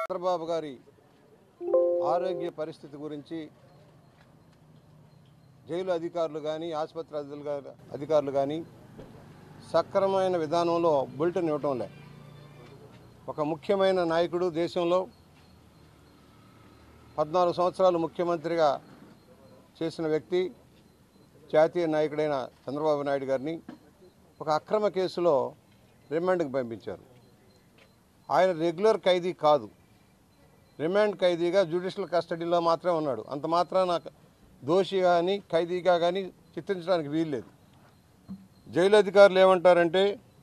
చంద్రబాబు గారి ఆరోగ్య పరిస్థితి గురించి జైలు అధికారులు కానీ ఆసుపత్రి అధికారులు కానీ సక్రమమైన విధానంలో బులెటిన్ ఇవ్వటం లే. ఒక ముఖ్యమైన నాయకుడు దేశంలో 14 సంవత్సరాలు ముఖ్యమంత్రిగా చేసిన వ్యక్తి జాతీయ నాయకుడైన చంద్రబాబు నాయుడు గారిని ఒక అక్రమ కేసులో రిమాండ్కి పంపించారు. ఆయన రెగ్యులర్ ఖైదీ కాదు, రిమాండ్ ఖైదీగా జ్యుడిషియల్ కస్టడీలో మాత్రమే ఉన్నాడు. అంత మాత్రాన దోషి కానీ ఖైదీగా కానీ చిత్రించడానికి వీల్లేదు. జైలు అధికారులు ఏమంటారంటే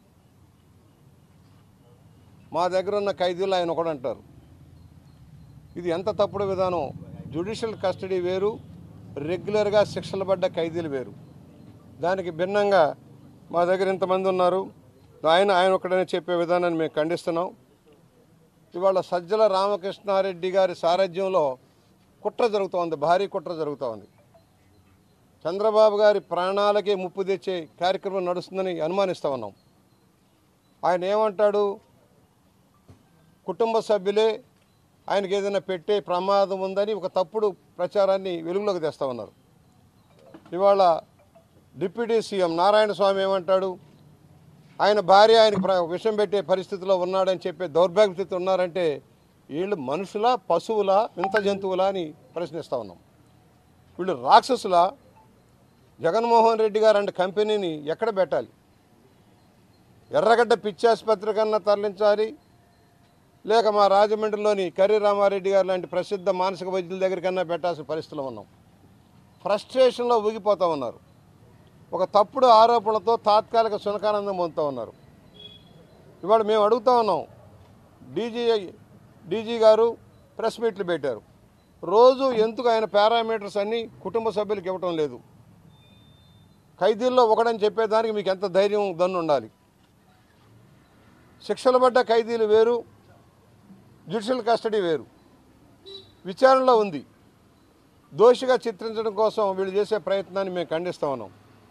మా దగ్గర ఉన్న ఖైదీలు ఆయన ఒకడు అంటారు. ఇది ఎంత తప్పుడు విధానం. జ్యుడిషియల్ కస్టడీ వేరు, రెగ్యులర్గా శిక్షలు పడ్డ ఖైదీలు వేరు. దానికి భిన్నంగా మా దగ్గర ఇంతమంది ఉన్నారు, ఆయన ఒకడనే చెప్పే విధానాన్ని మేము ఖండిస్తున్నాం. ఇవాళ సజ్జల రామకృష్ణారెడ్డి గారి సారథ్యంలో కుట్ర జరుగుతోంది, భారీ కుట్ర జరుగుతోంది. చంద్రబాబు గారి ప్రాణాలకే ముప్పు తెచ్చే కార్యక్రమం నడుస్తుందని అనుమానిస్తూ ఉన్నాం. ఆయన ఏమంటాడు, కుటుంబ సభ్యులే ఆయనకి ఏదైనా పెట్టే ప్రమాదం ఉందని ఒక తప్పుడు ప్రచారాన్ని వెలుగులోకి తెస్తూ ఉన్నారు. ఇవాళ డిప్యూటీ సీఎం నారాయణ స్వామి ఏమంటాడు, ఆయన భార్య ఆయనకు విషం పెట్టే పరిస్థితిలో ఉన్నాడని చెప్పే దౌర్భాగ్య స్థితి ఉన్నారంటే వీళ్ళు మనుషులా, పశువులా, వింత జంతువులా అని ప్రశ్నిస్తూ ఉన్నాం. వీళ్ళు రాక్షసులా? జగన్మోహన్ రెడ్డి గారు అంటే కంపెనీని ఎక్కడ పెట్టాలి? ఎర్రగడ్డ పిచ్చాసుపత్రి కన్నా తరలించాలి, లేక మా రాజమండ్రిలోని కర్రీ రామారెడ్డి గారు లాంటి ప్రసిద్ధ మానసిక వైద్యుల దగ్గరికన్నా పెట్టాల్సిన పరిస్థితిలో ఉన్నాం. ఫ్రస్ట్రేషన్లో ఊగిపోతూ ఉన్నారు. ఒక తప్పుడు ఆరోపణలతో తాత్కాలిక సునకానందం పొందుతూ ఉన్నారు. ఇవాళ మేము అడుగుతూ ఉన్నాం, డీజీ గారు ప్రెస్ మీట్లు పెట్టారు. రోజు ఎందుకు ఆయన పారామీటర్స్ అన్నీ కుటుంబ సభ్యులకు ఇవ్వటం లేదు? ఖైదీల్లో ఒకడని చెప్పేదానికి మీకు ఎంత ధైర్యం, దన్ను ఉండాలి? శిక్షలు పడ్డ ఖైదీలు వేరు, జ్యుడిషియల్ కస్టడీ వేరు. విచారణలో ఉంది. దోషిగా చిత్రించడం కోసం వీళ్ళు చేసే ప్రయత్నాన్ని మేము ఖండిస్తూ ఉన్నాం.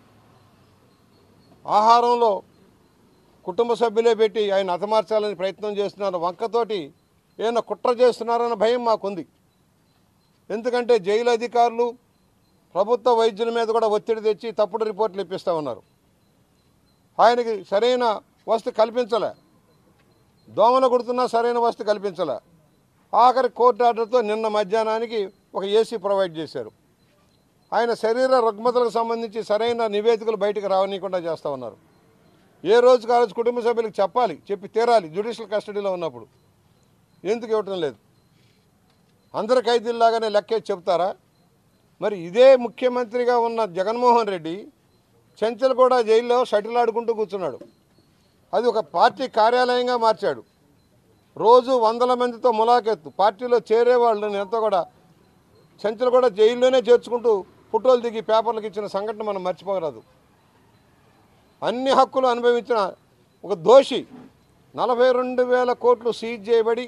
ఆహారంలో కుటుంబ సభ్యులే పెట్టి ఆయన హతమార్చాలని ప్రయత్నం చేస్తున్నారు. వంకతోటి ఏమైనా కుట్ర చేస్తున్నారన్న భయం మాకుంది. ఎందుకంటే జైలు అధికారులు ప్రభుత్వ వైద్యుల మీద కూడా ఒత్తిడి తెచ్చి తప్పుడు రిపోర్ట్లు ఇప్పిస్తూ ఉన్నారు. ఆయనకి సరైన వసతి కల్పించలే, దోమలు కుడుతున్నా సరైన వసతి కల్పించలే. ఆఖరి కోర్టు ఆర్డర్తో నిన్న మధ్యాహ్నానికి ఒక ఏసీ ప్రొవైడ్ చేశారు. ఆయన శరీర రుగ్మతలకు సంబంధించి సరైన నివేదికలు బయటకు రావనీయకుండా చేస్తూ ఉన్నారు. ఏ రోజుకి ఆ రోజు కుటుంబ సభ్యులకు చెప్పాలి, చెప్పి తీరాలి. జ్యుడిషియల్ కస్టడీలో ఉన్నప్పుడు ఎందుకు ఇవ్వటం లేదు? అందరి ఖైదీల్లాగానే లెక్కేసి చెప్తారా? మరి ఇదే ముఖ్యమంత్రిగా ఉన్న జగన్మోహన్ రెడ్డి చెంచల్గూడ జైల్లో షటిల్ ఆడుకుంటూ కూర్చున్నాడు. అది ఒక పార్టీ కార్యాలయంగా మార్చాడు. రోజు వందల మందితో ములాఖెత్తు, పార్టీలో చేరే వాళ్ళని ఎంతో కూడా చెంచల్గూడ జైల్లోనే చేర్చుకుంటూ ఫోటోలు దిగి పేపర్లకు ఇచ్చిన సంఘటన మనం మర్చిపోరాదు. అన్ని హక్కులు అనుభవించిన ఒక దోషి 42,000 కోట్లు సీజ్ చేయబడి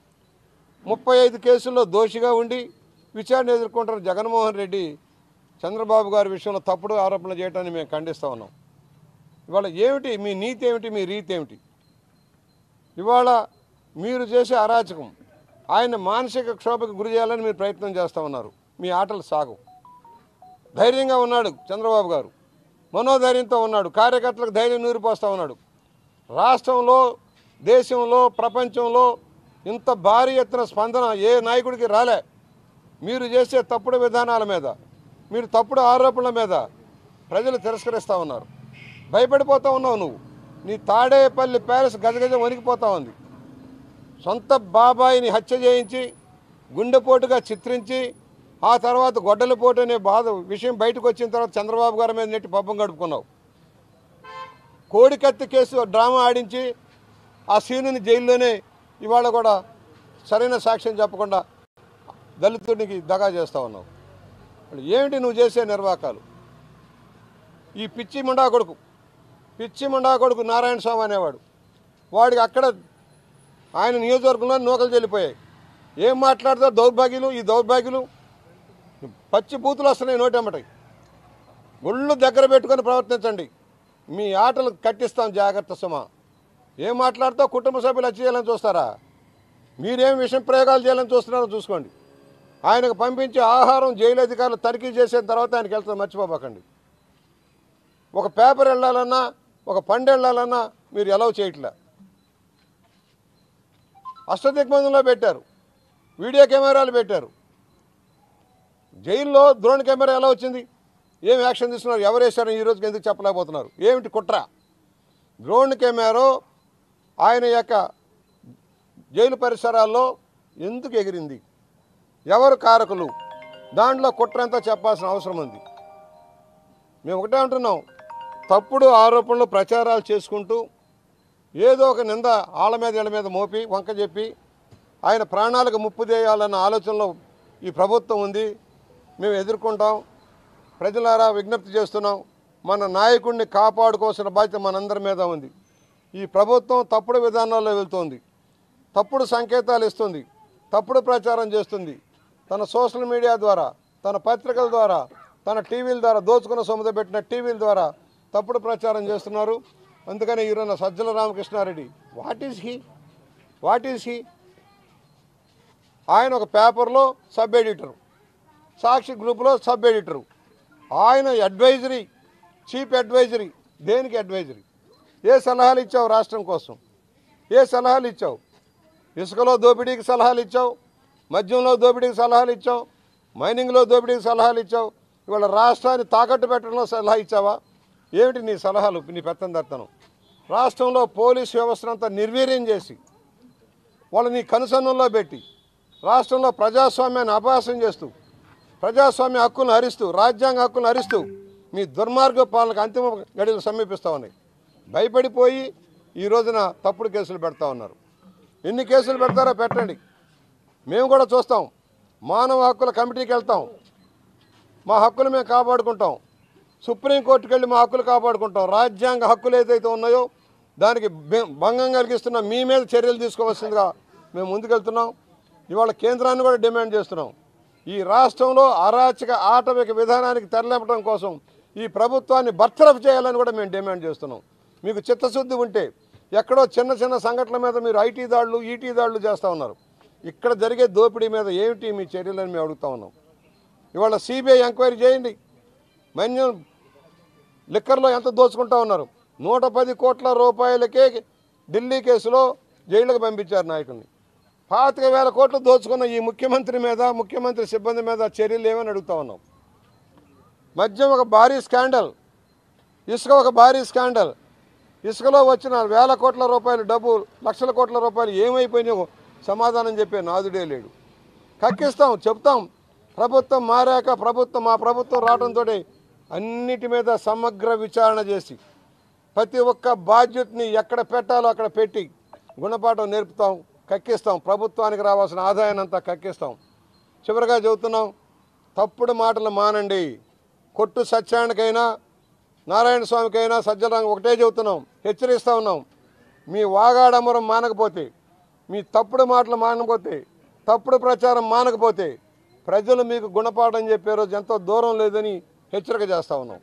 35 కేసుల్లో దోషిగా ఉండి విచారణ ఎదుర్కొంటున్న జగన్మోహన్ రెడ్డి చంద్రబాబు గారి విషయంలో తప్పుడు ఆరోపణలు చేయడాన్ని మేము ఖండిస్తూ ఉన్నాం. ఇవాళ ఏమిటి మీ నీతి, ఏమిటి మీ రీతి ఏమిటి? ఇవాళ మీరు చేసే అరాచకం, ఆయన మానసిక క్షోభకు గురి చేయాలని మీరు ప్రయత్నం చేస్తూ ఉన్నారు. మీ ఆటలు సాగు. ధైర్యంగా ఉన్నాడు చంద్రబాబు గారు, మనోధైర్యంతో ఉన్నాడు, కార్యకర్తలకు ధైర్యం నూరిపోస్తూ ఉన్నాడు. రాష్ట్రంలో, దేశంలో, ప్రపంచంలో ఇంత భారీ ఎత్తున స్పందన ఏ నాయకుడికి రాలే. మీరు చేసే తప్పుడు విధానాల మీద, మీరు తప్పుడు ఆరోపణల మీద ప్రజలు తిరస్కరిస్తూ ఉన్నారు. భయపడిపోతూ ఉన్నావు నువ్వు. నీ తాడేపల్లి ప్యాలెస్ గజగజ వణికిపోతూ ఉంది. సొంత బాబాయిని హత్య చేయించి గుండెపోటుగా చిత్రించి ఆ తర్వాత గొడ్డలిపోటు అనే విషయం బయటకు వచ్చిన తర్వాత చంద్రబాబు గారి మీద నెట్టి పబ్బం గడుపుకున్నావు. కోడికత్తి కేసు డ్రామా ఆడించి ఆ సీనుని జైల్లోనే ఇవాళ కూడా సరైన సాక్ష్యం చెప్పకుండా దళితుడికి దగా చేస్తూ ఉన్నావు. ఏమిటి నువ్వు చేసే నిర్వాకాలు? ఈ పిచ్చి ముండా కొడుకు నారాయణ స్వామి అనేవాడు, వాడికి అక్కడ ఆయన నియోజకవర్గంలో నూకలు చెల్లిపోయాయి. ఏం మాట్లాడతారు దౌర్భాగ్యులు? ఈ దౌర్భాగ్యులు పచ్చి బూతులు వస్తున్నాయి నోటెమ్మటి. ఒళ్ళు దగ్గర పెట్టుకొని ప్రవర్తించండి. మీ ఆటలు కట్టిస్తాం, జాగ్రత్త సుమా. ఏం మాట్లాడుతావు? కుటుంబ సభ్యులు హత్య చేయాలని చూస్తారా? మీరేం విషం ప్రయోగాలు చేయాలని చూస్తున్నారో చూసుకోండి. ఆయనకు పంపించే ఆహారం జైలు అధికారులు తనిఖీ చేసిన తర్వాత ఆయనకి వెళ్తారు, మర్చిపోబాకండి. ఒక పేపర్ వెళ్ళాలన్నా ఒక పండు వెళ్ళాలన్నా మీరు ఎలవ్ చేయట్లే. అష్టదిగ్బంధంలో పెట్టారు, వీడియో కెమెరాలు పెట్టారు. జైల్లో డ్రోన్ కెమెరా ఎలా వచ్చింది? ఏం యాక్షన్ తీసుకున్నారు? ఎవరు వేశారని ఈ రోజుకి ఎందుకు చెప్పలేకపోతున్నారు? ఏమిటి కుట్ర? డ్రోన్ కెమెరా ఆయన యొక్క జైలు పరిసరాల్లో ఎందుకు ఎగిరింది? ఎవరు కారకులు? దాంట్లో కుట్ర ఎంతో చెప్పాల్సిన అవసరం ఉంది. మేము ఒకటే అంటున్నాం, తప్పుడు ఆరోపణలు ప్రచారాలు చేసుకుంటూ ఏదో ఒక నింద ఆళ్ళ మీద ఇళ్ళ మీద మోపి వంక చెప్పి ఆయన ప్రాణాలకు ముప్పు చేయాలన్న ఆలోచనలో ఈ ప్రభుత్వం ఉంది. మేము ఎదుర్కొంటాం. ప్రజలారా విజ్ఞప్తి చేస్తున్నాం, మన నాయకుడిని కాపాడుకోవాల్సిన బాధ్యత మనందరి మీద ఉంది. ఈ ప్రభుత్వం తప్పుడు విధానాల్లో వెళ్తోంది, తప్పుడు సంకేతాలు ఇస్తుంది, తప్పుడు ప్రచారం చేస్తుంది. తన సోషల్ మీడియా ద్వారా, తన పత్రికల ద్వారా, తన టీవీల ద్వారా, దోచుకున్న సొమ్ముతో పెట్టిన టీవీల ద్వారా తప్పుడు ప్రచారం చేస్తున్నారు. అందుకని ఈరోజు Sajjala Ramakrishna Reddy what is he? ఆయన ఒక పేపర్లో సబ్ ఎడిటరు, సాక్షి గ్రూపులో సబ్ ఎడిటరు. ఆయన అడ్వైజరీ, చీఫ్ అడ్వైజరీ. దేనికి అడ్వైజరీ? ఏ సలహాలు ఇచ్చావు రాష్ట్రం కోసం? ఏ సలహాలు ఇచ్చావు? ఇసుకలో దోపిడీకి సలహాలు ఇచ్చావు, మద్యంలో దోపిడీకి సలహాలు ఇచ్చావు, మైనింగ్లో దోపిడీకి సలహాలు ఇచ్చావు. ఇవాళ రాష్ట్రాన్ని తాకట్టు పెట్టడంలో సలహా ఇచ్చావా? ఏమిటి నీ సలహాలు, నీ పెత్తందర్తనం? రాష్ట్రంలో పోలీస్ వ్యవస్థనంతా నిర్వీర్యం చేసి వాళ్ళని కనుసన్నుల్లో పెట్టి రాష్ట్రంలో ప్రజాస్వామ్యాన్ని అపహాస్యం చేస్తూ, ప్రజాస్వామ్య హక్కులను హరిస్తూ, రాజ్యాంగ హక్కులను హరిస్తూ మీ దుర్మార్గ పాలనకు అంతిమ గడియలు సమీపిస్తూ ఉన్నాయి. భయపడిపోయి ఈ రోజున తప్పుడు కేసులు పెడతా ఉన్నారు. ఎన్ని కేసులు పెడతారో పెట్టండి, మేము కూడా చూస్తాం. మానవ హక్కుల కమిటీకి వెళ్తాం, మా హక్కులు మేము కాపాడుకుంటాం. సుప్రీంకోర్టుకు వెళ్ళి మా హక్కులు కాపాడుకుంటాం. రాజ్యాంగ హక్కులు ఏదైతే ఉన్నాయో దానికి భంగం కలిగిస్తున్న మీ మీద చర్యలు తీసుకోవాల్సిందిగా మేము ముందుకెళ్తున్నాం. ఇవాళ కేంద్రాన్ని కూడా డిమాండ్ చేస్తున్నాం. ఈ రాష్ట్రంలో అరాచక ఆటవిక విధానానికి తెరలేపడం కోసం ఈ ప్రభుత్వాన్ని బర్తరఫ్ చేయాలని కూడా మేము డిమాండ్ చేస్తున్నాం. మీకు చిత్తశుద్ధి ఉంటే ఎక్కడో చిన్న చిన్న సంఘటనల మీద మీరు ఐటీ దాడులు, ఈటీ దాడులు చేస్తూ ఉన్నారు. ఇక్కడ జరిగే దోపిడీ మీద ఏమిటి మీ చర్యలని మేము అడుగుతా ఉన్నాం. ఇవాళ సిబిఐ ఎంక్వైరీ చేయండి. మన్యం లిక్కర్లో ఎంత దోచుకుంటా ఉన్నారు? 110 కోట్ల రూపాయలకే ఢిల్లీ కేసులో జైలుకు పంపించారు నాయకుల్ని. 25,000 కోట్లు దోచుకున్న ఈ ముఖ్యమంత్రి మీద, ముఖ్యమంత్రి సిబ్బంది మీద చర్యలు ఏమని అడుగుతా ఉన్నాం. మద్యం ఒక భారీ స్కాండల్, ఇసుక ఒక భారీ స్కాండల్. ఇసుకలో వచ్చిన 1,000 కోట్ల రూపాయలు డబ్బు, లక్షల కోట్ల రూపాయలు ఏమైపోయినాయో సమాధానం చెప్పే నాదుడే లేడు. కక్కిస్తాం, చెప్తాం. ప్రభుత్వం మారాక మా ప్రభుత్వం రావడంతో అన్నిటి మీద సమగ్ర విచారణ చేసి ప్రతి ఒక్క బాధ్యతని ఎక్కడ పెట్టాలో అక్కడ పెట్టి గుణపాఠం నేర్పుతాం, కక్కిస్తాం. ప్రభుత్వానికి రావాల్సిన ఆదాయాన్ని అంతా కక్కిస్తాం. చివరిగా చెబుతున్నాం, తప్పుడు మాటలు మానండి. కొట్టు సత్యానికైనా, నారాయణ స్వామికైనా, సజ్జల ఒకటే చెబుతున్నాం, హెచ్చరిస్తూ ఉన్నాం. మీ వాగాడమరం మానకపోతే, మీ తప్పుడు మాటలు మానకపోతే, తప్పుడు ప్రచారం మానకపోతే ప్రజలు మీకు గుణపాఠం చెప్పే రోజు ఎంతో దూరం లేదని హెచ్చరిక చేస్తూ ఉన్నాం.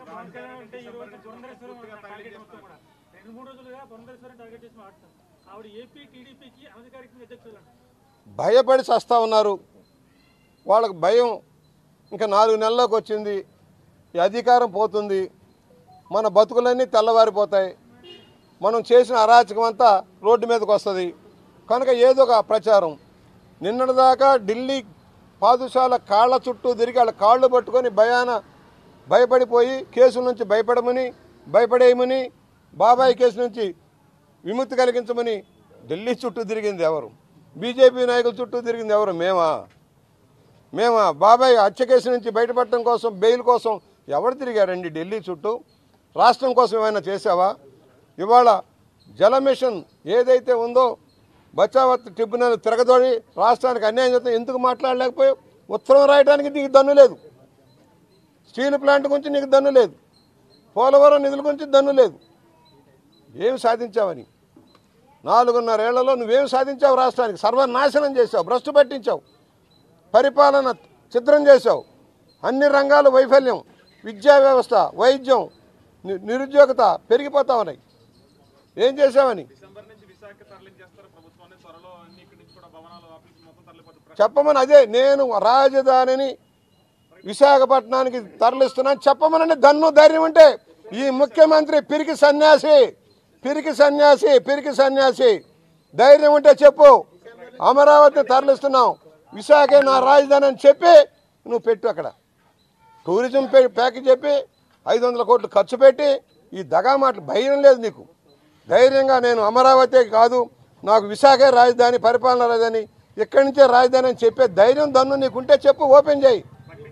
భయపడి చస్తా ఉన్నారు. వాళ్ళకు భయం ఇంకా 4 నెలల్లోకి వచ్చింది. ఈ అధికారం పోతుంది, మన బతుకులన్నీ తెల్లవారిపోతాయి, మనం చేసిన అరాచకం అంతా రోడ్డు మీదకి వస్తుంది. కనుక ఏదో ఒక ప్రచారం. నిన్నటిదాకా ఢిల్లీ పాదుషాల కాళ్ళ చుట్టూ తిరిగి వాళ్ళ కాళ్ళు పట్టుకొని భయపడిపోయి కేసుల నుంచి భయపడేయమని, బాబాయ్ కేసు నుంచి విముక్తి కలిగించమని ఢిల్లీ చుట్టూ తిరిగింది ఎవరు? బీజేపీ నాయకుల చుట్టూ తిరిగింది ఎవరు? మేమా? బాబాయ్ హత్య కేసు నుంచి బయటపడటం కోసం, బెయిల్ కోసం ఎవరు తిరిగారండి ఢిల్లీ చుట్టూ? రాష్ట్రం కోసం ఏమైనా చేసావా? ఇవాళ జల మిషన్ ఏదైతే ఉందో బచావత్ ట్రిబ్యునల్ తిరగదోడి రాష్ట్రానికి అన్యాయం చేస్తే ఎందుకు మాట్లాడలేకపోయావు? ఉత్తరం రాయడానికి నీకు దన్ను లేదు, స్టీల్ ప్లాంట్ గురించి నీకు దన్ను లేదు, పోలవరం నిధుల గురించి దన్ను లేదు. ఏమి సాధించావని 4.5 ఏళ్లలో నువ్వేం సాధించావు? రాష్ట్రానికి సర్వనాశనం చేశావు, భ్రష్టు పట్టించావు, పరిపాలన ఛిద్రం చేశావు, అన్ని రంగాలు వైఫల్యం, విద్యా వ్యవస్థ, వైద్యం, నిరుద్యోగత పెరిగిపోతా ఉన్నాయి. ఏం చేశావని? చెప్పమని, అదే నేను రాజధానిని విశాఖపట్నానికి తరలిస్తున్నాను చెప్పమనండి. దన్ను ధైర్యం ఉంటే ఈ ముఖ్యమంత్రి పిరికి సన్యాసి ధైర్యం ఉంటే చెప్పు. అమరావతిని తరలిస్తున్నాం, విశాఖ నా రాజధాని అని చెప్పి నువ్వు పెట్టు. అక్కడ టూరిజం ప్యాకేజ్ చెప్పి 500 కోట్లు ఖర్చు పెట్టి ఈ దగా మాటలు భయం లేదు నీకు. ధైర్యంగా నేను అమరావతి కాదు, నాకు విశాఖ రాజధాని, పరిపాలన రాజధాని, ఇక్కడి నుంచే రాజధాని అని చెప్పే ధైర్యం దన్ను నీకుంటే చెప్పు, ఓపెన్ చేయి.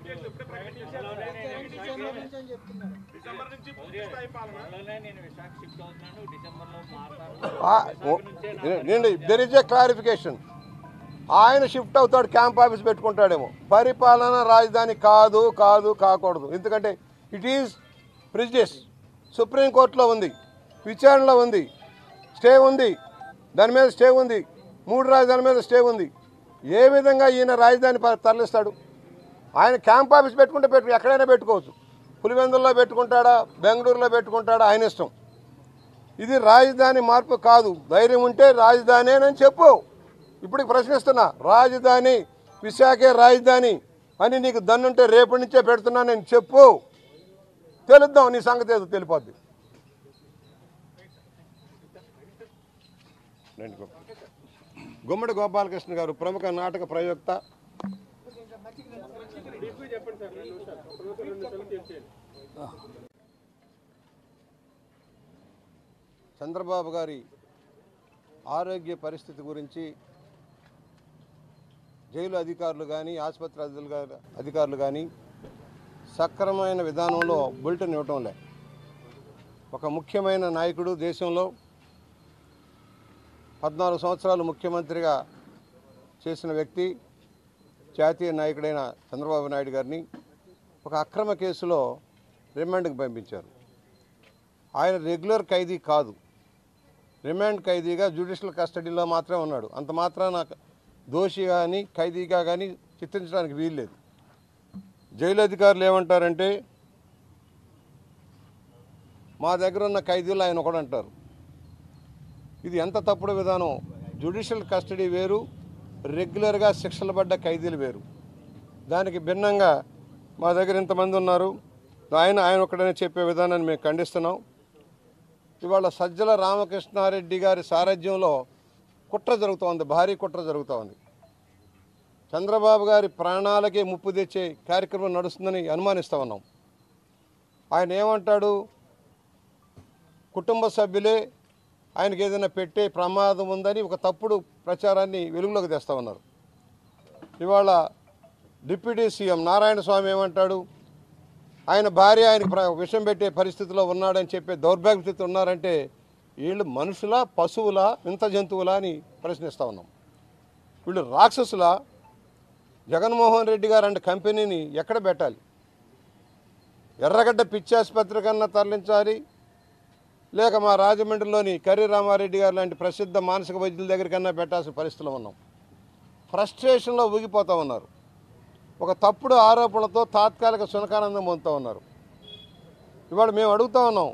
There is a clarification. ఆయన షిఫ్ట్ అవుతాడు, క్యాంప్ ఆఫీస్ పెట్టుకుంటాడేమో. పరిపాలన రాజధాని కాదు, కాకూడదు. ఎందుకంటే ఇట్ ఈజ్ ప్రెజుడిస్. సుప్రీంకోర్టులో ఉంది, విచారణలో ఉంది, స్టే ఉంది, దాని మీద స్టే ఉంది, 3 రాజధానుల మీద స్టే ఉంది. ఏ విధంగా ఈయన రాజధాని తరలిస్తాడు? ఆయన క్యాంప్ ఆఫీస్ పెట్టుకుంటే ఎక్కడైనా పెట్టుకోవచ్చు. పులివెందుల్లో పెట్టుకుంటాడా, బెంగళూరులో పెట్టుకుంటాడా, ఆయన ఇష్టం. ఇది రాజధాని మార్పు కాదు. ధైర్యం ఉంటే రాజధానేనని చెప్పు. ఇప్పుడు ప్రశ్నిస్తున్నా, రాజధాని విశాఖే రాజధాని అని నీకు దన్నుంటే రేపటి నుంచే పెడుతున్నా నేను చెప్పు. తెలుద్దాం నీ సంగతి ఏదో తెలిపోద్ది. గుమ్మడి గోపాలకృష్ణ గారు ప్రముఖ నాటక ప్రయోక్త. చంద్రబాబు గారి ఆరోగ్య పరిస్థితి గురించి జైలు అధికారులు కానీ, ఆసుపత్రి అధికారులు కానీ సక్రమమైన విధానంలో బులెటిన్ ఇవ్వటం లే. ఒక ముఖ్యమైన నాయకుడు, దేశంలో 14 సంవత్సరాలు ముఖ్యమంత్రిగా చేసిన వ్యక్తి, జాతీయ నాయకుడైన చంద్రబాబు నాయుడు గారిని ఒక అక్రమ కేసులో రిమాండ్కి పంపించారు. ఆయన రెగ్యులర్ ఖైదీ కాదు, రిమాండ్ ఖైదీగా జ్యుడిషియల్ కస్టడీలో మాత్రమే ఉన్నాడు. అంత మాత్రాన దోషి కానీ ఖైదీగా కానీ చిత్రించడానికి వీల్లేదు. జైలు అధికారులు ఏమంటారంటే, మా దగ్గర ఉన్న ఖైదీలు ఆయన ఒకడు అంటారు. ఇది ఎంత తప్పుడు విధానం. జ్యుడిషియల్ కస్టడీ వేరు, రెగ్యులర్గా శిక్షలు పడ్డ ఖైదీలు వేరు. దానికి భిన్నంగా మా దగ్గర ఇంతమంది ఉన్నారు, ఆయన ఒకడనే చెప్పే విధానాన్ని మేము ఖండిస్తున్నాం. ఇవాళ సజ్జల రామకృష్ణారెడ్డి గారి సారథ్యంలో కుట్ర జరుగుతోంది, భారీ కుట్ర జరుగుతోంది. చంద్రబాబు గారి ప్రాణాలకే ముప్పు తెచ్చే కార్యక్రమం నడుస్తుందని అనుమానిస్తూ ఉన్నాం. ఆయన ఏమంటాడు, కుటుంబ సభ్యులే ఆయనకి ఏదైనా పెట్టే ప్రమాదం ఉందని ఒక తప్పుడు ప్రచారాన్ని వెలుగులోకి తెస్తూ ఉన్నారు. ఇవాళ డిప్యూటీ సీఎం నారాయణ స్వామి ఏమంటాడు, ఆయన భార్య ఆయనకు విషం పెట్టే పరిస్థితిలో ఉన్నాడని చెప్పే దౌర్భాగ్య స్థితి ఉన్నారంటే వీళ్ళు మనుషులా, పశువులా, వింత జంతువులా అని ప్రశ్నిస్తూ ఉన్నాం. వీళ్ళు రాక్షసులా? జగన్మోహన్ రెడ్డి గారు అంటే కంపెనీని ఎక్కడ పెట్టాలి? ఎర్రగడ్డ పిచ్చాసుపత్రి కన్నా తరలించాలి, లేక మా రాజమండ్రిలోని కర్రీ రామారెడ్డి గారు లాంటి ప్రసిద్ధ మానసిక వైద్యుల దగ్గరికన్నా పెట్టాల్సిన పరిస్థితిలో ఉన్నాం. ఫ్రస్ట్రేషన్లో ఊగిపోతూ ఉన్నారు. ఒక తప్పుడు ఆరోపణలతో తాత్కాలిక సునకానందం పొందుతూ ఉన్నారు. ఇవాళ మేము అడుగుతూ ఉన్నాం,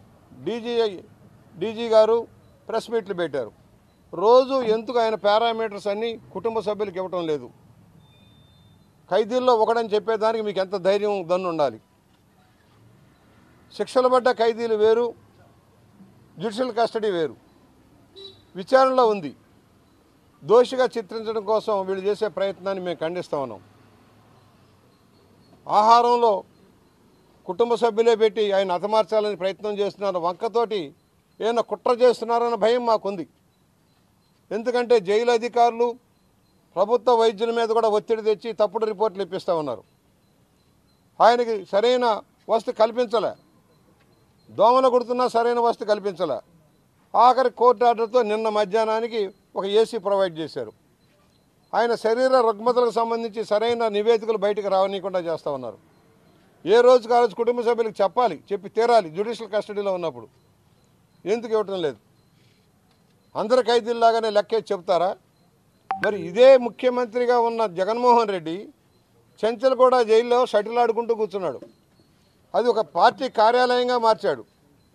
డీజీ గారు ప్రెస్ మీట్లు పెట్టారు. రోజు ఎందుకు ఆయన పారామీటర్స్ అన్నీ కుటుంబ సభ్యులకు ఇవ్వటం లేదు? ఖైదీల్లో ఒకడని చెప్పేదానికి మీకు ఎంత ధైర్యం, దన్ను ఉండాలి? శిక్షలు పడ్డ ఖైదీలు వేరు, జ్యుడిషియల్ కస్టడీ వేరు. విచారణలో ఉంది. దోషిగా చిత్రించడం కోసం వీళ్ళు చేసే ప్రయత్నాన్ని మేము ఖండిస్తూ ఉన్నాం. ఆహారంలో కుటుంబ సభ్యులే పెట్టి ఆయన హతమార్చాలని ప్రయత్నం చేస్తున్నారు. వంకతోటి ఏమైనా కుట్ర చేస్తున్నారన్న భయం మాకుంది. ఎందుకంటే జైలు అధికారులు ప్రభుత్వ వైద్యుల మీద కూడా ఒత్తిడి తెచ్చి తప్పుడు రిపోర్ట్లు ఇప్పిస్తూ ఉన్నారు. ఆయనకి సరైన వసతి కల్పించలే, దోమలు కొడుతున్నా సరైన వసతి కల్పించలే. ఆఖరి కోర్టు ఆర్డర్తో నిన్న మధ్యాహ్నానికి ఒక ఏసీ ప్రొవైడ్ చేశారు. ఆయన శరీర రుగ్మతలకు సంబంధించి సరైన నివేదికలు బయటకు రావనీయకుండా చేస్తూ ఉన్నారు. ఏ రోజుకు ఆ రోజు కుటుంబ సభ్యులకు చెప్పాలి, చెప్పి తీరాలి. జ్యుడిషియల్ కస్టడీలో ఉన్నప్పుడు ఎందుకు ఇవ్వటం లేదు? అందరు ఖైదీల్లాగానే లెక్కేసి చెప్తారా? మరి ఇదే ముఖ్యమంత్రిగా ఉన్న జగన్మోహన్ రెడ్డి చెంచల్గూడ జైల్లో షటిల్ ఆడుకుంటూ కూర్చున్నాడు. అది ఒక పార్టీ కార్యాలయంగా మార్చాడు.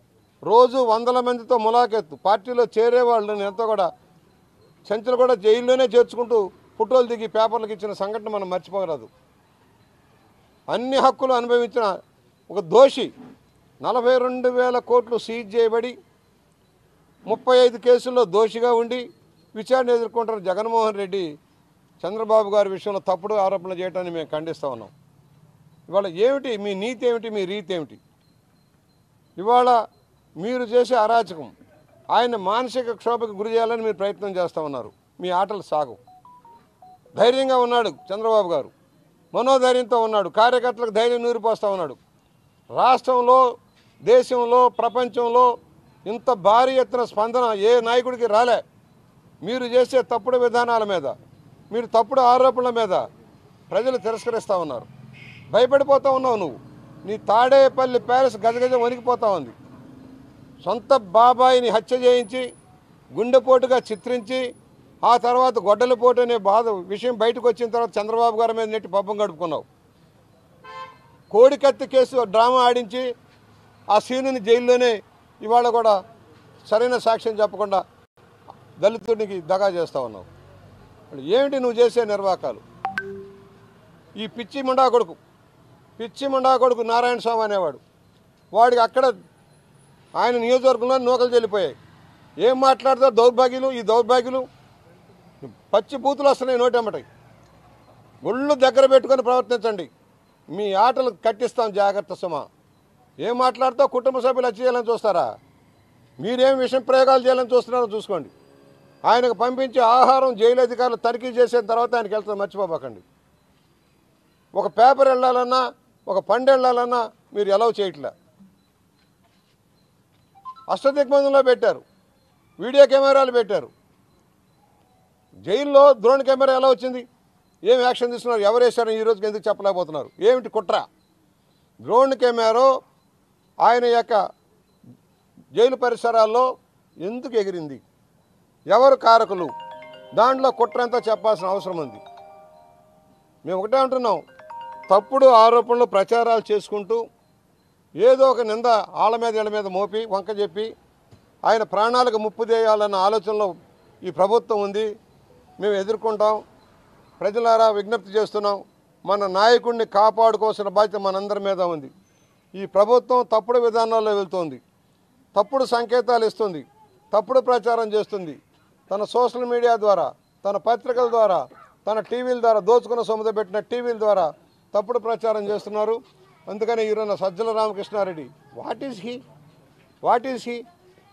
రోజు వందల మందితో ములాఖెత్తు, పార్టీలో చేరే వాళ్ళని ఎంతో కూడా సంచులు కూడా జైల్లోనే చేర్చుకుంటూ ఫోటోలు దిగి పేపర్లకు ఇచ్చిన సంఘటన మనం మర్చిపోరాదు. అన్ని హక్కులు అనుభవించిన ఒక దోషి 42,000 కోట్లు సీజ్ చేయబడి 35 కేసుల్లో దోషిగా ఉండి విచారణ ఎదుర్కొంటున్న జగన్మోహన్ రెడ్డి చంద్రబాబు గారి విషయంలో తప్పుడు ఆరోపణలు చేయడాన్ని మేము ఖండిస్తూ ఉన్నాం. ఇవాళ ఏమిటి మీ నీతి ఏమిటి, మీ రీతి ఏమిటి? ఇవాళ మీరు చేసే అరాచకం ఆయన మానసిక క్షోభకు గురి చేయాలని మీరు ప్రయత్నం చేస్తూ ఉన్నారు. మీ ఆటలు సాగు. ధైర్యంగా ఉన్నాడు చంద్రబాబు గారు, మనోధైర్యంతో ఉన్నాడు, కార్యకర్తలకు ధైర్యం నూరిపోస్తూ ఉన్నాడు. రాష్ట్రంలో, దేశంలో, ప్రపంచంలో ఇంత భారీ ఎత్తున స్పందన ఏ నాయకుడికి రాలే. మీరు చేసే తప్పుడు విధానాల మీద, మీరు తప్పుడు ఆరోపణల మీద ప్రజలు తిరస్కరిస్తూ ఉన్నారు. భయపడిపోతూ ఉన్నావు నువ్వు. నీ తాడేపల్లి ప్యాలెస్ గజగజ వణికిపోతూ ఉంది. సొంత బాబాయిని హత్య చేయించి గుండెపోటుగా చిత్రించి ఆ తర్వాత గొడ్డలిపోటు అనే విషయం బయటకు వచ్చిన తర్వాత చంద్రబాబు గారి మీద నెట్టి పబ్బం గడుపుకున్నావు. కోడికత్తి కేసు డ్రామా ఆడించి ఆ సీనుని జైల్లోనే ఇవాళ కూడా సరైన సాక్ష్యం చెప్పకుండా దళితుడికి దగా చేస్తూ ఉన్నావు. ఏమిటి నువ్వు చేసే నిర్వాకాలు? ఈ పిచ్చి ముండా కొడుకు నారాయణ స్వామి అనేవాడు, వాడికి అక్కడ ఆయన నియోజకవర్గంలో నూకలు చెల్లిపోయాయి. ఏం మాట్లాడతారు దౌర్భాగ్యులు? ఈ దౌర్భాగ్యులు పచ్చి బూతులు వస్తున్నాయి నోటెమ్మటాయి. ఒళ్ళు దగ్గర పెట్టుకొని ప్రవర్తించండి. మీ ఆటలు కట్టిస్తాం, జాగ్రత్త సుమా. ఏం మాట్లాడుతావు? కుటుంబ సభ్యులు హత్య చేయాలని చూస్తారా? మీరేం విషయం ప్రయోగాలు చేయాలని చూస్తున్నారో చూసుకోండి. ఆయనకు పంపించే ఆహారం జైలు అధికారులు తనిఖీ చేసిన తర్వాత ఆయనకి వెళ్తారు, మర్చిపోబాకండి. ఒక పేపర్ వెళ్ళాలన్నా, ఒక పండు వెళ్ళాలన్నా మీరు ఎలవ్ చేయట్లే. అష్టదిగ్బంధంలో పెట్టారు, వీడియో కెమెరాలు పెట్టారు. జైల్లో డ్రోన్ కెమెరా ఎలా వచ్చింది? ఏం యాక్షన్ తీసుకున్నారు? ఎవరు వేశారు? ఈ రోజుకి ఎందుకు చెప్పలేకపోతున్నారు? ఏమిటి కుట్ర? డ్రోన్ కెమెరా ఆయన యొక్క జైలు పరిసరాల్లో ఎందుకు ఎగిరింది? ఎవరు కారకులు? దాంట్లో కుట్ర ఎంతో చెప్పాల్సిన అవసరం ఉంది. మేము ఒకటే అంటున్నాం, తప్పుడు ఆరోపణలు ప్రచారాలు చేసుకుంటూ ఏదో ఒక నింద ఆళ్ళ మీద ఇళ్ళ మీద మోపి వంక చెప్పి ఆయన ప్రాణాలకు ముప్పు చేయాలన్న ఆలోచనలో ఈ ప్రభుత్వం ఉంది. మేము ఎదుర్కొంటాం. ప్రజలారా విజ్ఞప్తి చేస్తున్నాం, మన నాయకుడిని కాపాడుకోవాల్సిన బాధ్యత మనందరి మీద ఉంది. ఈ ప్రభుత్వం తప్పుడు విధానాల్లో వెళ్తోంది, తప్పుడు సంకేతాలు ఇస్తుంది, తప్పుడు ప్రచారం చేస్తుంది. తన సోషల్ మీడియా ద్వారా, తన పత్రికల ద్వారా, తన టీవీల ద్వారా, దోచుకున్న సొమ్ముతో పెట్టిన టీవీల ద్వారా తప్పుడు ప్రచారం చేస్తున్నారు. అందుకని ఈరోజు Sajjala Ramakrishna Reddy what is he?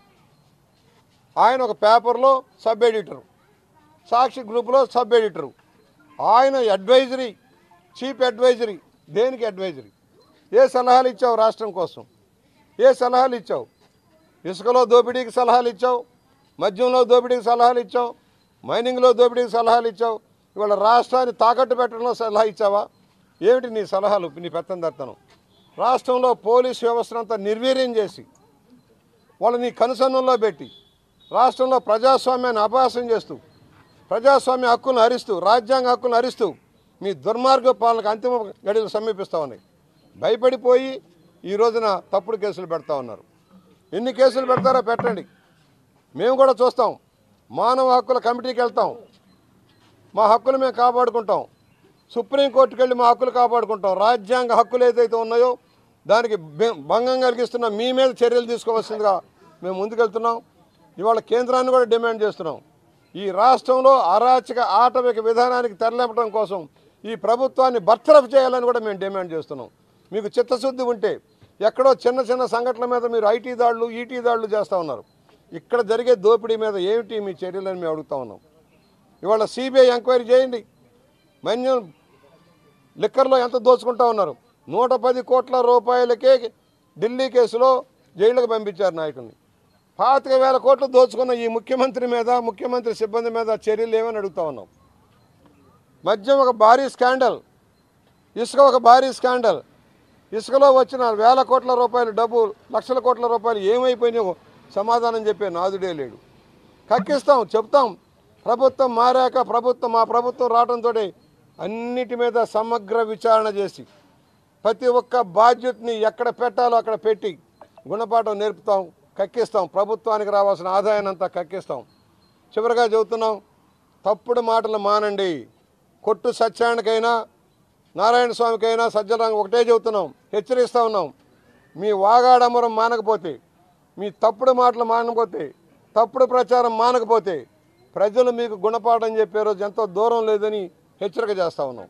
ఆయన ఒక పేపర్లో సబ్ ఎడిటరు, సాక్షి గ్రూపులో సబ్ ఎడిటరు. ఆయన అడ్వైజరీ, చీఫ్ అడ్వైజరీ. దేనికి అడ్వైజరీ? ఏ సలహాలు ఇచ్చావు రాష్ట్రం కోసం? ఏ సలహాలు ఇచ్చావు? ఇసుకలో దోపిడీకి సలహాలు ఇచ్చావు, మద్యంలో దోపిడీకి సలహాలు ఇచ్చావు, మైనింగ్లో దోపిడీకి సలహాలు ఇచ్చావు. ఇవాళ రాష్ట్రాన్ని తాకట్టు పెట్టడంలో సలహా ఇచ్చావా? ఏమిటి నీ సలహాలు, నీ పెత్తందర్తనం? రాష్ట్రంలో పోలీస్ వ్యవస్థనంతా నిర్వీర్యం చేసి వాళ్ళని కనుసన్నంలో పెట్టి రాష్ట్రంలో ప్రజాస్వామ్యాన్ని అపహాస్యం చేస్తూ, ప్రజాస్వామ్య హక్కులను హరిస్తూ, రాజ్యాంగ హక్కులను హరిస్తూ మీ దుర్మార్గ పాలనకు అంతిమ గడియలు సమీపిస్తూ ఉన్నాయి. భయపడిపోయి ఈ రోజున తప్పుడు కేసులు పెడతా ఉన్నారు. ఎన్ని కేసులు పెడతారో పెట్టండి, మేము కూడా చూస్తాం. మానవ హక్కుల కమిటీకి వెళ్తాం, మా హక్కులు మేము కాపాడుకుంటాం. సుప్రీంకోర్టుకు వెళ్ళి మా హక్కులు కాపాడుకుంటాం. రాజ్యాంగ హక్కులు ఏదైతే ఉన్నాయో దానికి భంగం కలిగిస్తున్న మీ మీద చర్యలు తీసుకోవాల్సిందిగా మేము ముందుకెళ్తున్నాం. ఇవాళ కేంద్రాన్ని కూడా డిమాండ్ చేస్తున్నాం. ఈ రాష్ట్రంలో అరాచక ఆటవిక విధానానికి తెరలేపడం కోసం ఈ ప్రభుత్వాన్ని బర్తరఫ్ చేయాలని కూడా మేము డిమాండ్ చేస్తున్నాం. మీకు చిత్తశుద్ధి ఉంటే ఎక్కడో చిన్న చిన్న సంఘటనల మీద మీరు ఐటీ దాడులు, ఈటీ దాడులు చేస్తూ ఉన్నారు. ఇక్కడ జరిగే దోపిడీ మీద ఏమిటి మీ చర్యలని మేము అడుగుతా ఉన్నాం. ఇవాళ సిబిఐ ఎంక్వైరీ చేయండి. మన్యం లిక్కర్లో ఎంత దోచుకుంటా ఉన్నారు? 110 కోట్ల రూపాయలకే ఢిల్లీ కేసులో జైలుకు పంపించారు నాయకుల్ని. 25,000 కోట్లు దోచుకున్న ఈ ముఖ్యమంత్రి మీద, ముఖ్యమంత్రి సిబ్బంది మీద చర్యలు ఏమని అడుగుతా ఉన్నాం. మద్యం ఒక భారీ స్కాండల్, ఇసుక ఒక భారీ స్కాండల్. ఇసుకలో వచ్చిన 1,000 కోట్ల రూపాయలు డబ్బు, లక్షల కోట్ల రూపాయలు ఏమైపోయినాయో సమాధానం చెప్పే నాదుడే లేడు. కక్కిస్తాం, చెప్తాం. ప్రభుత్వం మారాక మా ప్రభుత్వం రావడంతో అన్నిటి మీద సమగ్ర విచారణ చేసి ప్రతి ఒక్క బాధ్యతని ఎక్కడ పెట్టాలో అక్కడ పెట్టి గుణపాఠం నేర్పుతాం. కక్కిస్తాం, ప్రభుత్వానికి రావాల్సిన ఆదాయాన్ని అంతా కక్కిస్తాం. చివరిగా చెబుతున్నాం, తప్పుడు మాటలు మానండి. కొట్టు సత్యానికైనా నారాయణ స్వామికైనా సజ్జనానికి ఒకటే చెబుతున్నాం, హెచ్చరిస్తూ ఉన్నాం. మీ వాగాడమరం మానకపోతే, మీ తప్పుడు మాటలు మానకపోతే, తప్పుడు ప్రచారం మానకపోతే ప్రజలు మీకు గుణపాఠం చెప్పే రోజు ఎంతో దూరం లేదని హెచ్చరిక చేస్తూ ఉన్నాం.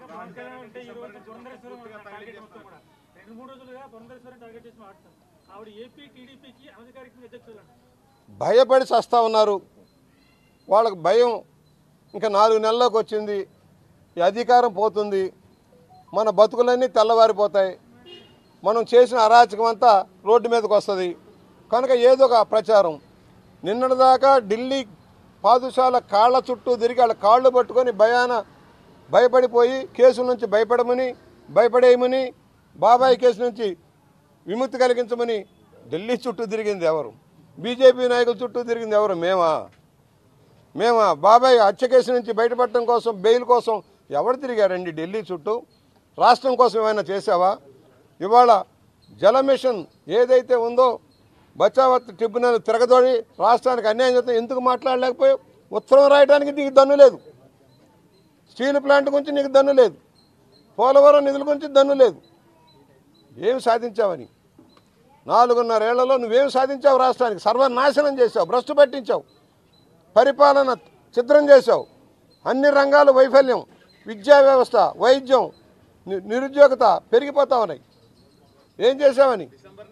భయపడి చస్తా ఉన్నారు. వాళ్ళకు భయం ఇంకా 4 నెలల్లోకి వచ్చింది, ఈ అధికారం పోతుంది, మన బతుకులన్నీ తెల్లవారిపోతాయి, మనం చేసిన అరాచకం అంతా రోడ్డు మీదకి వస్తుంది. కనుక ఏదో ఒక ప్రచారం. నిన్నటిదాకా ఢిల్లీ పాదుషాల కాళ్ళ చుట్టూ తిరిగి వాళ్ళ కాళ్ళు పట్టుకొని భయపడిపోయి కేసుల నుంచి భయపడేయమని బాబాయ్ కేసు నుంచి విముక్తి కలిగించమని ఢిల్లీ చుట్టూ తిరిగింది ఎవరు? బీజేపీ నాయకుల చుట్టూ తిరిగింది ఎవరు? మేమా? బాబాయ్ హత్య కేసు నుంచి బయటపడటం కోసం, బెయిల్ కోసం ఎవరు తిరిగారండి ఢిల్లీ చుట్టూ? రాష్ట్రం కోసం ఏమైనా చేసావా? ఇవాళ జల మిషన్ ఏదైతే ఉందో బచావత్ ట్రిబ్యునల్ తిరగదోడి రాష్ట్రానికి అన్యాయం చేస్తే ఎందుకు మాట్లాడలేకపోయావు? ఉత్తరం రాయడానికి నీకు దన్ను లేదు, స్టీల్ ప్లాంట్ గురించి నీకు దన్ను లేదు, పోలవరం నిధుల గురించి దన్ను లేదు. ఏమి సాధించావని 4.5 ఏళ్లలో నువ్వేం సాధించావు? రాష్ట్రానికి సర్వనాశనం చేశావు, భ్రష్టు పట్టించావు, పరిపాలన ఛిద్రం చేశావు, అన్ని రంగాలు వైఫల్యం, విద్యా వ్యవస్థ, వైద్యం, నిరుద్యోగత పెరిగిపోతా ఉన్నాయి. ఏం చేశావని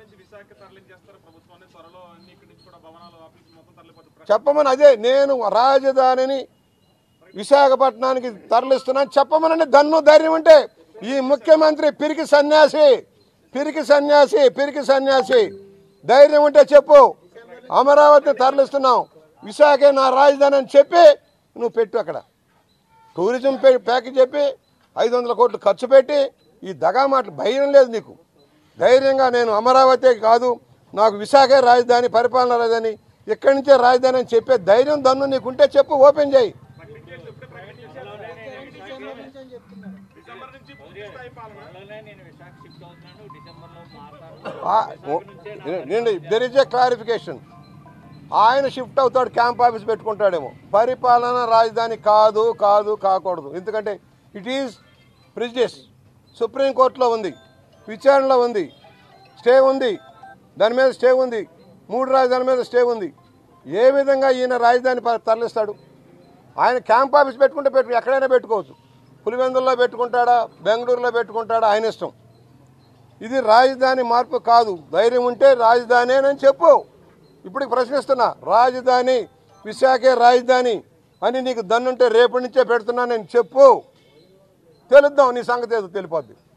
చెప్పమని. అదే నేను రాజధానిని విశాఖపట్నానికి తరలిస్తున్నాను చెప్పమని దన్ను ధైర్యం ఉంటే ఈ ముఖ్యమంత్రి పిరికి సన్యాసి ధైర్యం ఉంటే చెప్పు. అమరావతిని తరలిస్తున్నాం, విశాఖే నా రాజధాని అని చెప్పి నువ్వు పెట్టు. అక్కడ టూరిజం ప్యాకేజ్ చెప్పి 500 కోట్లు ఖర్చు పెట్టి ఈ దగా మాటలు భయం లేదు నీకు. ధైర్యంగా నేను అమరావతి కాదు, నాకు విశాఖే రాజధాని, పరిపాలన రాజధాని, ఇక్కడి నుంచే రాజధాని అని చెప్పే ధైర్యం దన్ను నీకుంటే చెప్పు, ఓపెన్ చేయి. There is a clarification. ఆయన షిఫ్ట్ అవుతాడు, క్యాంప్ ఆఫీస్ పెట్టుకుంటాడేమో. పరిపాలన రాజధాని కాకూడదు. ఎందుకంటే ఇట్ ఈజ్ ప్రెజుడిస్. సుప్రీంకోర్టులో ఉంది, విచారణలో ఉంది, స్టే ఉంది, దాని మీద స్టే ఉంది, 3 రాజధాని మీద స్టే ఉంది. ఏ విధంగా ఈయన రాజధాని తరలిస్తాడు? ఆయన క్యాంప్ ఆఫీస్ పెట్టుకుంటే ఎక్కడైనా పెట్టుకోవచ్చు. పులివెందుల్లో పెట్టుకుంటాడా, బెంగళూరులో పెట్టుకుంటాడా, ఆయన ఇష్టం. ఇది రాజధాని మార్పు కాదు. ధైర్యం ఉంటే రాజధానేనని చెప్పు. ఇప్పుడు ప్రశ్నిస్తున్నా, రాజధాని విశాఖే రాజధాని అని నీకు దన్నుంటే రేపటి నుంచే పెడుతున్నా నేను చెప్పు. తెలుద్దాం, నీ సంగతి ఏదో తెలిపోద్ది.